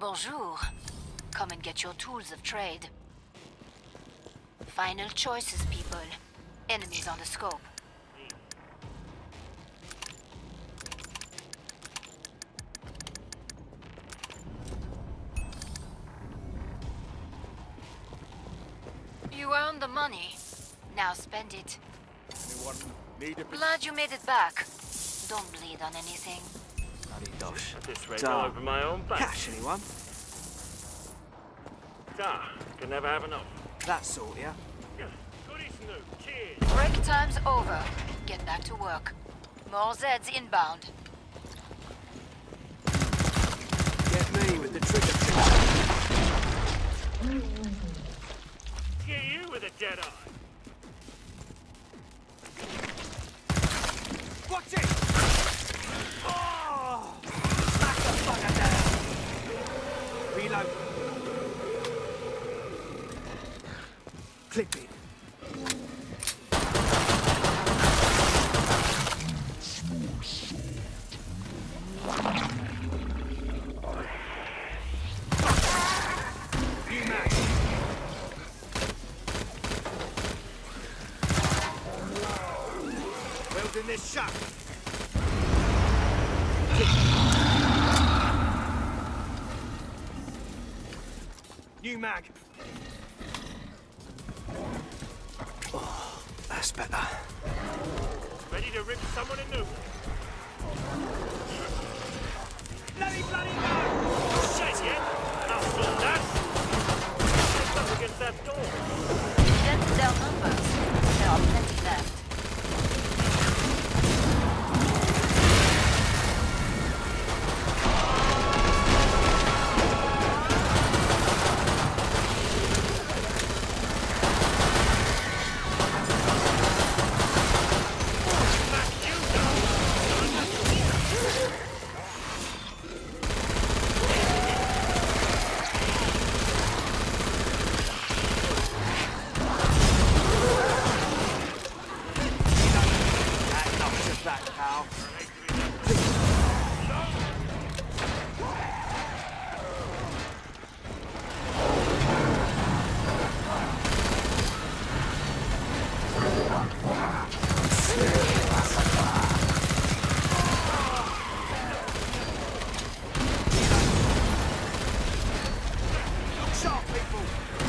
Bonjour. Come and get your tools of trade. Final choices, people. Enemies on the scope. You earned the money. Now spend it. Anyone need a Glad you made it back. Don't bleed on anything. bloody dosh? At this rate, I'll open my own bank. Cash, anyone? Can never have enough. That sort, yeah? Goody Snoop, cheers. Break time's over. Get back to work. More Zeds inbound. Get me with the trigger finger. Get you with a dead eye. Watch it! Oh! Smack the fucker down! Reload. Clip it. You man. Building this shut. New mag. Oh, that's better. Ready to rip someone a new one. Bloody no! Shit, yeah? I'll sort that. It's up against that door. Get their numbers. There are plenty left. That pal. Sharp people.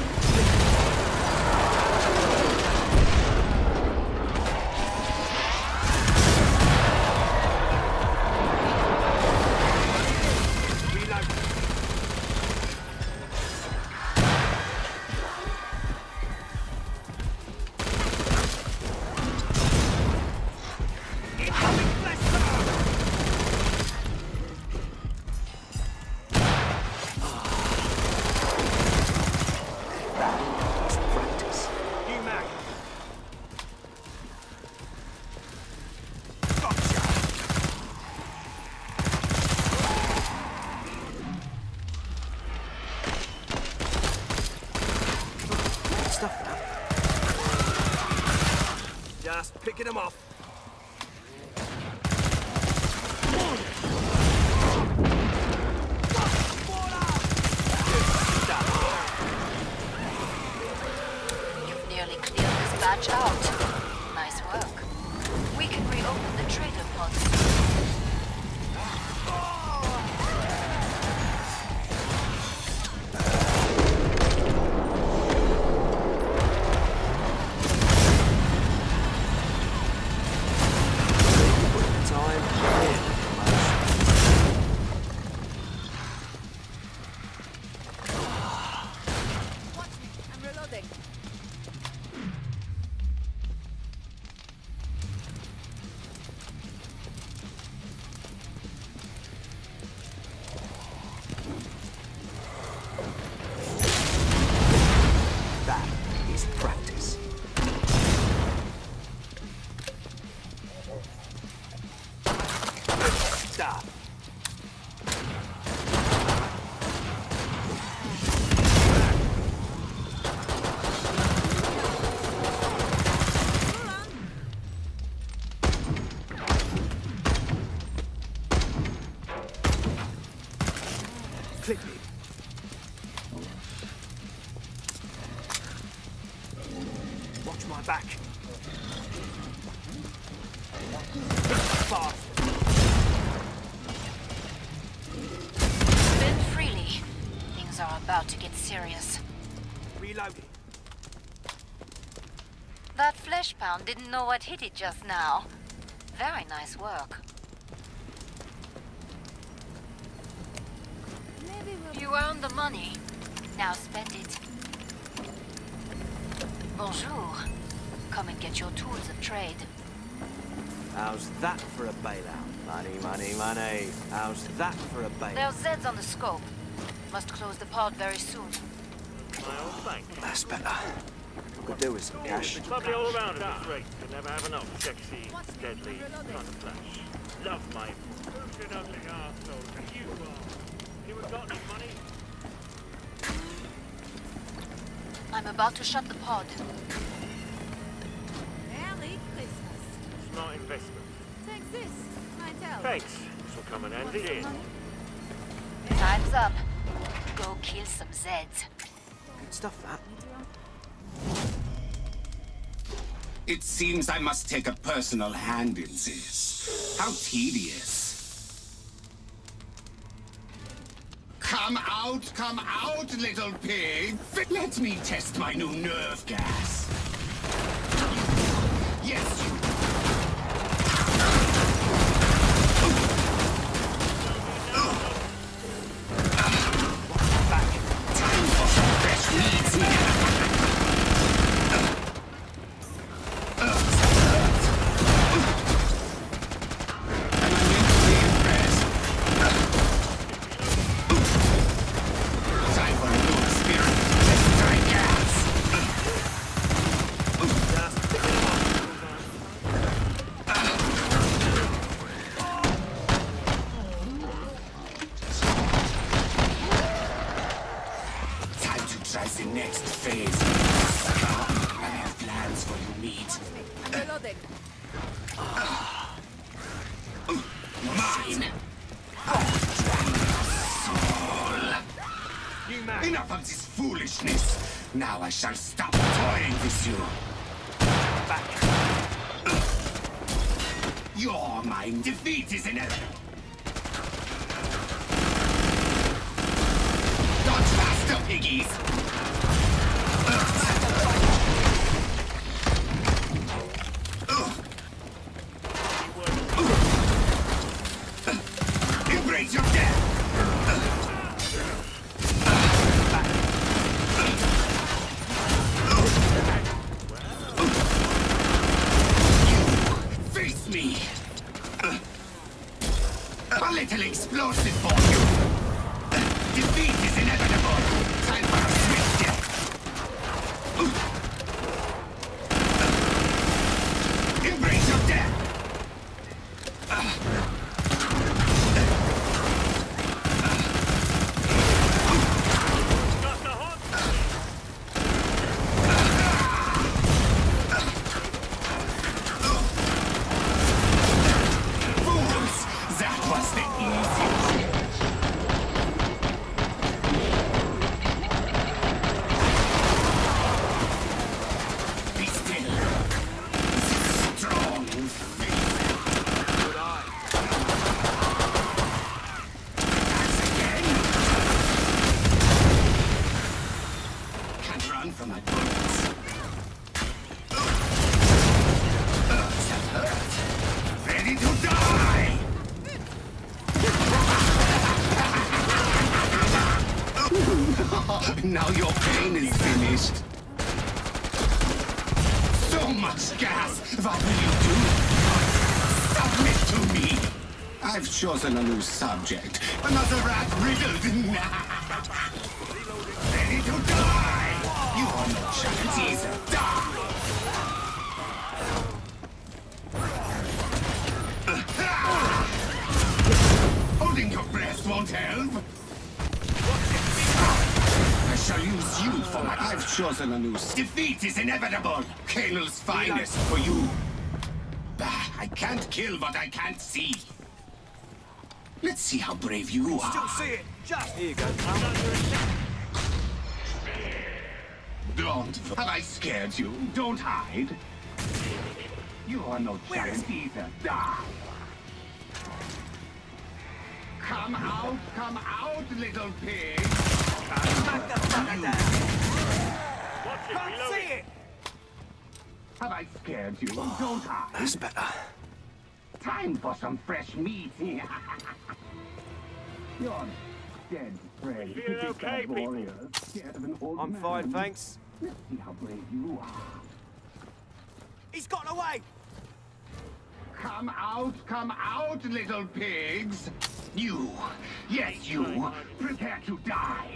Stuff now. Just picking them off. You've nearly cleared this batch out. Nice work. We can reopen the trader pods. That is practice. Stop. Click me. about to get serious. Reloading. That flesh pound didn't know what hit it just now. Very nice work. You earned the money. Now spend it. Bonjour. Come and get your tools of trade. How's that for a bailout? Money, money, money. How's that for a bailout? There's Zeds on the scope. Must close the pod very soon. My old bank. That's better. Could do with some cash. It's lovely all around in this race. Could never have enough sexy, deadly, kind of flash. Love my fucking ugly arsehole that you are. Anyone got any money? I'm about to shut the pod. Merry Christmas. Smart investment. Take this, my towel. Thanks. This will come in handy here. Time's up. Go kill some Zeds. Good stuff, that. It seems I must take a personal hand in this. How tedious. Come out, little pig! Let me test my new nerve gas. Yes, you. Back. Time for some fresh meat here. The next phase. I have plans for you, meat. Reloading. Mine. Soul. Enough of this foolishness. Now I shall stop toying with you. Back. Your mine defeat is inevitable. Dodge faster, piggies. Embrace your death! Face me! A little explosive for you! Defeat is inevitable! Time for a swift death! Embrace your death! From my bullets. That hurt. Ready to die! Now your pain is finished. So much gas! What will you do? Submit to me! I've chosen a new subject. Another rat riddled. Ready to die! You are no chance either. Die! Holding your breath won't help. I shall use you for my... I've chosen a new... Defeat is inevitable. Kanel's finest for you. Bah, I can't kill what I can't see. Let's see how brave you are. Still see it. Just here you go. Don't. Have I scared you? Don't hide. You are no giant either. Die. Come Come out, little pig! Smack the fucker down! Watch it, Can't reload see it! Have I scared you, don't I? That's better. Time for some fresh meat. Your dead friend. You feeling okay, bad people? warrior, scared of an old I'm man. fine, thanks. Let's see how brave you are. He's gotten away! Come out, little pigs! You, yes you, prepare to die!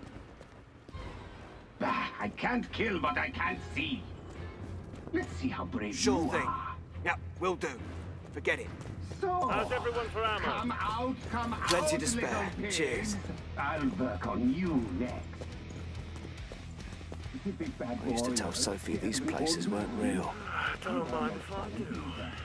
Bah, I can't kill what I can't see. Let's see how brave Sure you thing. are. Yep, will do. Forget it. So, How's everyone for ammo? come out, Plenty to spare. little pigs. Cheers. I'll work on you next. I used to tell Sophie these places weren't real. Don't mind if I do.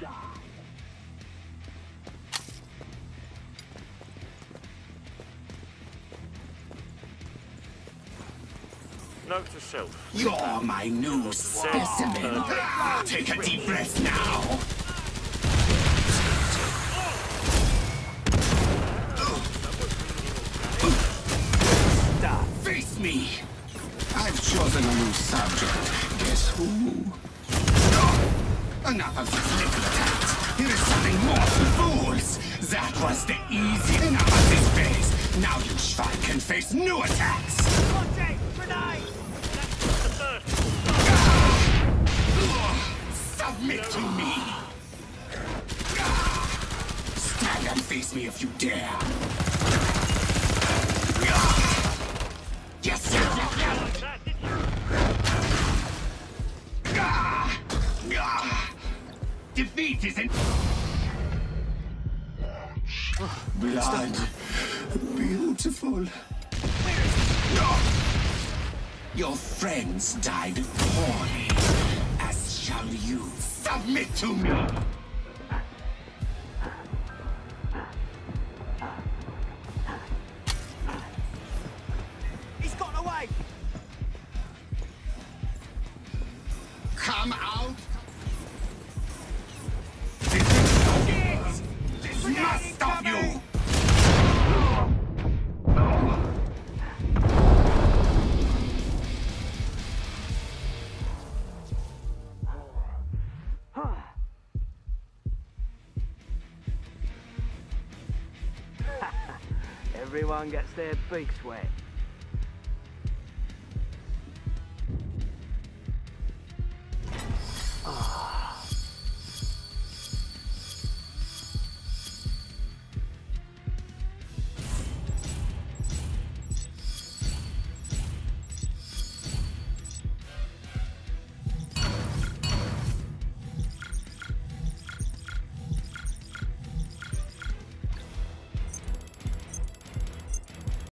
Note to self. You're my new specimen. Take a deep breath now. Face me. I've chosen a new subject. Guess who? Enough of these little attacks. Here is something more for fools. That was the easy. Enough of this phase. Now you Schwein can face new attacks. Submit to me! Stand and face me if you dare! Yes, Defeat isn't... Blood. Beautiful. Your friends died poorly. As shall you. Submit to me! He's gotten away! Come out! This must stop you! Everyone gets their beaks wet.